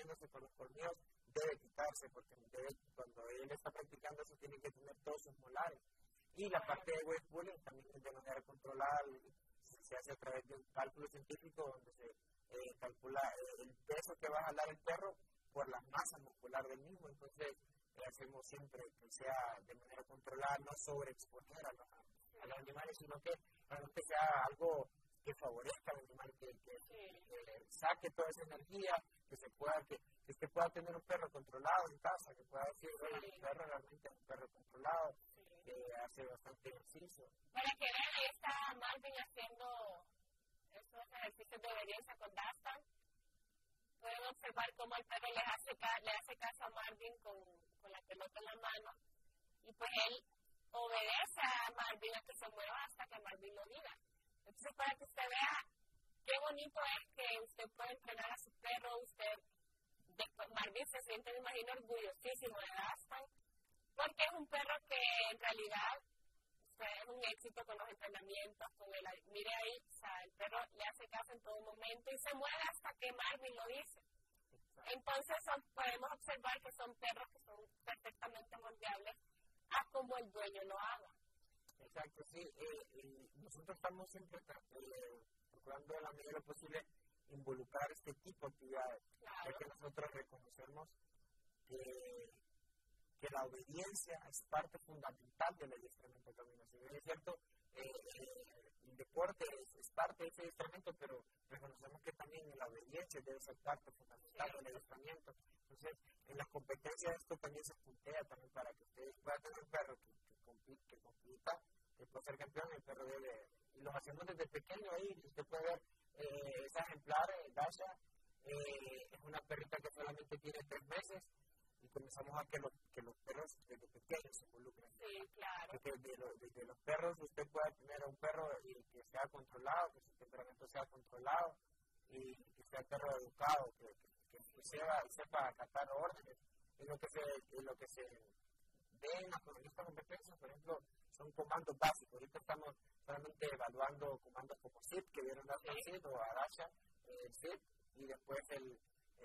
haciéndose con los colmillos, debe quitarse, porque cuando él está practicando eso tiene que tener todos sus molares. Y la parte de weight bullying también es de manera controlada, se hace a través de un cálculo científico donde se calcula el peso que va a jalar el perro por la masa muscular del mismo. Entonces hacemos siempre que sea de manera controlada, no sobreexponer a los animales, sino que realmente sea algo que favorezca al animal, que saque toda esa energía, que se pueda tener un perro controlado en casa, que pueda decir, bueno, mi perro realmente es un perro controlado, que hace bastante ejercicio. Para que vean, ahí está Marvin haciendo estos ejercicios de obediencia con Dastan. Pueden observar cómo el perro le hace caso a Marvin con la pelota en la mano, y pues él obedece a Marvin a que se mueva hasta que Marvin lo diga. Entonces, para que usted vea qué bonito es que usted puede entrenar a su perro, Marvin se siente, me imagino, orgullosísimo de Dastan, porque es un perro que en realidad es un éxito con los entrenamientos, mire ahí, o sea, el perro le hace caso en todo momento y se mueve hasta que Marvin lo dice. Entonces podemos observar que son perros que son perfectamente moldeables a como el dueño lo haga. Exacto, sí. Nosotros estamos siempre procurando de la medida posible involucrar este tipo de actividades, ya que nosotros reconocemos que la obediencia es parte fundamental del adiestramiento canino. Si bien es cierto, el deporte es parte de ese adiestramiento, pero reconocemos que también la obediencia debe ser parte fundamental del adiestramiento. Entonces, en las competencias esto también se puntea también para que ustedes puedan tener un perro que compita, que pueda ser campeón. El perro debe, y los hacemos desde pequeño ahí, usted puede ver esa ejemplar, Dasha, es una perrita que solamente tiene 3 meses, y comenzamos a que los perros desde pequeños se involucren. Sí, claro. Porque desde los perros usted puede tener un perro que sea controlado, que su temperamento sea controlado, y que sea perro educado, que sepa acatar órdenes. Y lo que se ve en las competencias, por ejemplo, son comandos básicos. Ahorita estamos solamente evaluando comandos como SIT, que vieron la SIT o Arasha, el SIT, y después el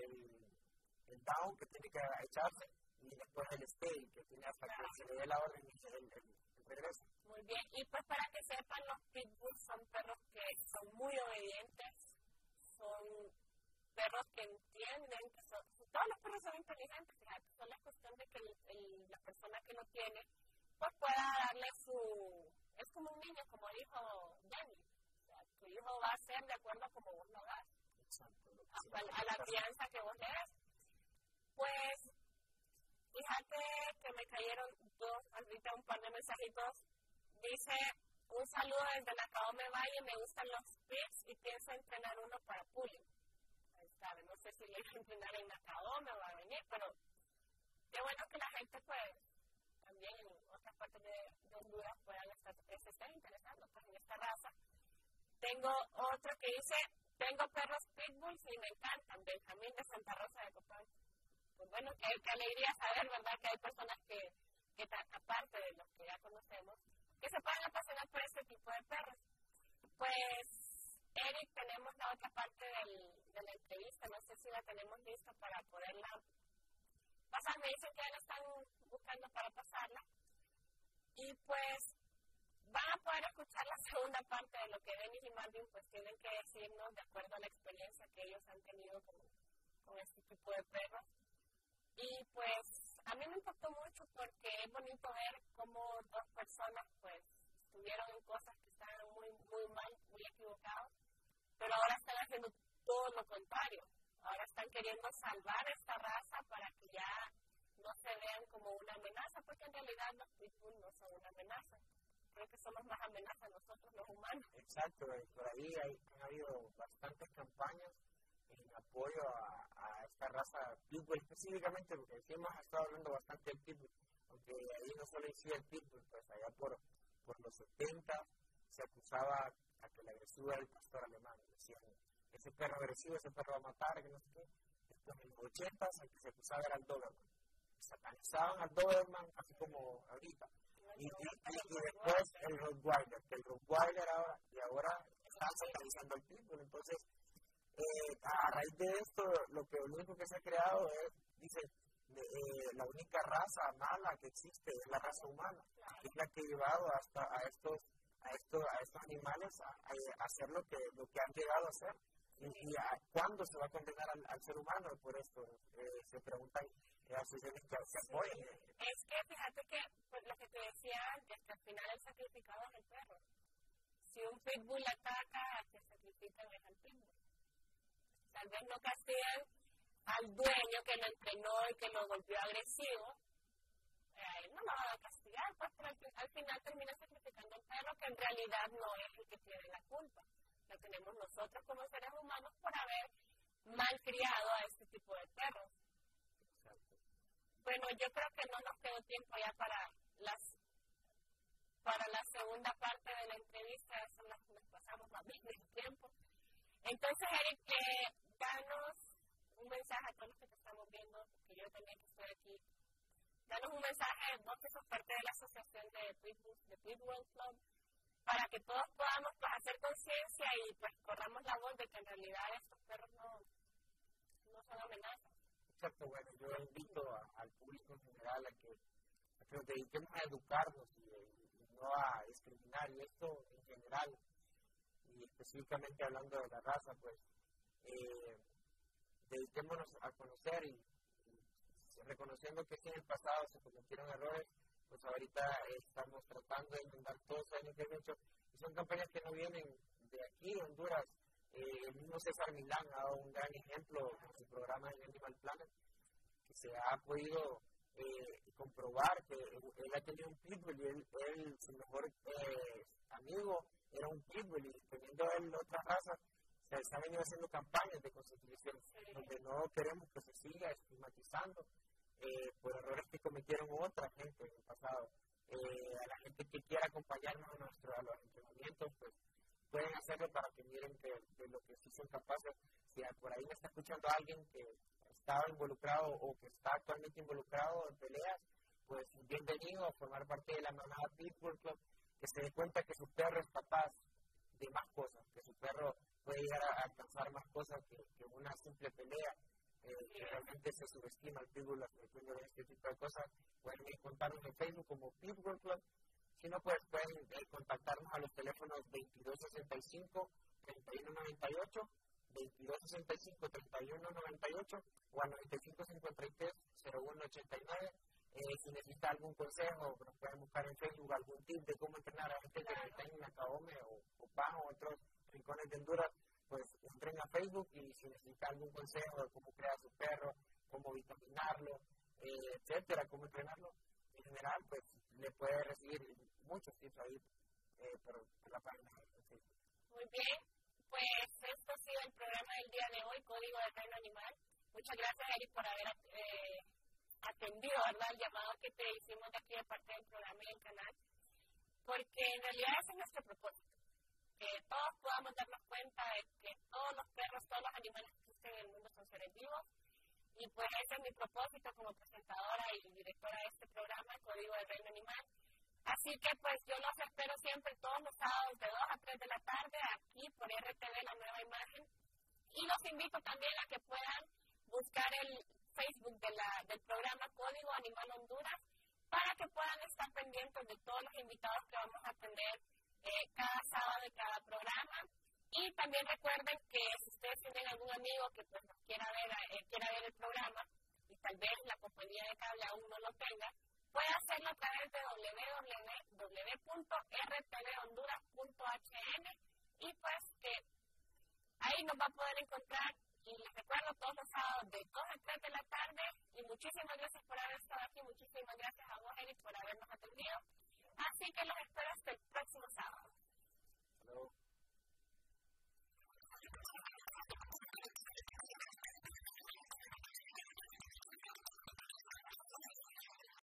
down, que tiene que echarse, y después el stay, que tiene hasta que se le dé la orden y el regreso. Muy bien, y pues para que sepan, los pitbulls son perros que son muy obedientes, son perros que entienden, todos los perros son inteligentes, fíjate, solo es cuestión de que la persona que lo tiene, pues pueda darle es como un niño, como dijo Jenny, o sea, tu hijo va a ser de acuerdo a como vos lo hagas, a la crianza que vos le das. Pues, fíjate que me cayeron ahorita un par de mensajitos. Dice, un saludo desde Nacaome Valle, me gustan los pits y pienso entrenar uno para pulling. Ahí está, no sé si le voy a entrenar en Nacaome o va a venir, pero qué bueno que la gente, pues, también en otras partes de Honduras se estén interesando pues, en esta raza. Tengo otro que dice, tengo perros pitbulls y me encantan, Benjamín de Santa Rosa de Copán. Pues bueno, qué alegría saber, ¿verdad?, que hay personas que aparte de los que ya conocemos, que se pueden apasionar por este tipo de perros. Pues, Eric, tenemos la otra parte de la entrevista, no sé si la tenemos lista para poderla pasar, me dicen que ya la están buscando para pasarla, y pues van a poder escuchar la segunda parte de lo que Denis y Marvin pues tienen que decirnos de acuerdo a la experiencia que ellos han tenido con este tipo de perros. Y pues a mí me impactó mucho porque es bonito ver cómo 2 personas pues estuvieron en cosas que estaban muy, muy mal, muy equivocados, pero ahora están haciendo todo lo contrario. Ahora están queriendo salvar esta raza para que ya no se vean como una amenaza, porque en realidad los pitbull no son una amenaza. Creo que somos más amenazas nosotros los humanos. Exacto, por ahí han habido bastantes campañas en apoyo a esta raza pitbull específicamente, porque sí hemos estado hablando bastante del pitbull, aunque ahí no solo decía el pitbull, pues allá por los 70 se acusaba a que el agresivo era el pastor alemán, decían, ese perro agresivo, ese perro va a matar, que no sé qué. Después en los 80 el que se acusaba era el Doberman, satanizaban al Doberman así como ahorita, y después el Rottweiler, que el Rottweiler ahora están satanizando al pitbull. Entonces A raíz de esto, lo único que se ha creado es, dice, la única raza mala que existe es la raza humana, que es la que ha llevado hasta a estos animales a hacer lo que han llegado a hacer. ¿Y cuándo se va a condenar al ser humano por esto? Se preguntan asociaciones que apoyan. Es que fíjate que, pues, lo que te decía antes, que al final el sacrificado es el perro. Si un pitbull ataca, al que sacrifican es al pitbull. Tal vez no castigan al dueño que lo entrenó y que lo golpeó agresivo. No lo van a castigar, pues, pero al final termina sacrificando al perro, que en realidad no es el que tiene la culpa. La tenemos nosotros como seres humanos por haber malcriado a este tipo de perros. Exacto. Bueno, yo creo que no nos quedó tiempo ya para la segunda parte de la entrevista, eso nos pasamos más bien el tiempo. Entonces, Eric, danos un mensaje a todos los que te estamos viendo, porque yo también que estoy aquí. Danos un mensaje, vos que sos parte de la asociación de Pitbull Club, para que todos podamos, pues, hacer conciencia y, pues, corramos la voz de que en realidad estos perros no son amenazas. Exacto, bueno, yo invito al público en general a que nos dediquemos a educarnos y no a discriminar, y esto en general, y específicamente hablando de la raza, pues, dediquémonos a conocer y reconociendo que si en el pasado se cometieron errores, pues ahorita estamos tratando de enmendar todos los años que hemos hecho, y son campañas que no vienen de aquí, de Honduras. El mismo César Milán ha dado un gran ejemplo en su programa en Animal Planet, que se ha podido comprobar que él ha tenido un pitbull y su mejor amigo era un pitbull, y teniendo él otra raza, se han venido haciendo campañas de concientización, donde no queremos que se siga estigmatizando por errores que cometieron otra gente en el pasado. A la gente que quiera acompañarnos a los entrenamientos, pues pueden hacerlo para que miren de lo que sí son capaces. Si por ahí me está escuchando alguien que estaba involucrado o que está actualmente involucrado en peleas, pues bienvenido a formar parte de la manada Pitbull Club, que se dé cuenta que su perro es capaz de más cosas, que su perro puede llegar a alcanzar más cosas que una simple pelea. Que realmente se subestima el Pitbull haciendo este tipo de cosas. Pueden encontrarnos en Facebook como Pitbull Club. Si no, pues pueden contactarnos a los teléfonos 2265-3198, 2265-3198 o al 9553-0189. Si necesita algún consejo, nos pueden buscar en Facebook algún tip de cómo entrenar a gente que está en Nacahome o bajo otros rincones de Honduras. Pues entren a Facebook, y si necesita algún consejo de cómo crear su perro, cómo vitaminarlo, etcétera, cómo entrenarlo, en general, pues le puede recibir muchos tips ahí por la página de Facebook. Muy bien, pues esto ha sido el programa del día de hoy, Código del Reino Animal. Muchas gracias, Eric, por haber atendido, ¿verdad?, el llamado que te hicimos de aquí de parte del programa y del canal, porque en realidad ese es nuestro propósito. Que todos podamos darnos cuenta de que todos los perros, todos los animales que existen en el mundo son seres vivos, y pues ese es mi propósito como presentadora y directora de este programa, Código del Reino Animal. Así que pues yo los espero siempre todos los sábados de 2 a 3 de la tarde aquí por RTV La Nueva Imagen, y los invito también a que puedan buscar el Facebook del programa Código Animal Honduras para que puedan estar pendientes de todos los invitados que vamos a atender cada sábado de cada programa. Y también recuerden que si ustedes tienen algún amigo que pues quiera ver el programa y tal vez la compañía de cable aún no lo tenga, puede hacerlo a través de www.rtvhonduras.hn, y pues que ahí nos va a poder encontrar. Y les recuerdo todos los sábados de 2 a 3 de la tarde, y muchísimas gracias por haber estado aquí, muchísimas gracias a vos, Eric, por habernos atendido. Así que los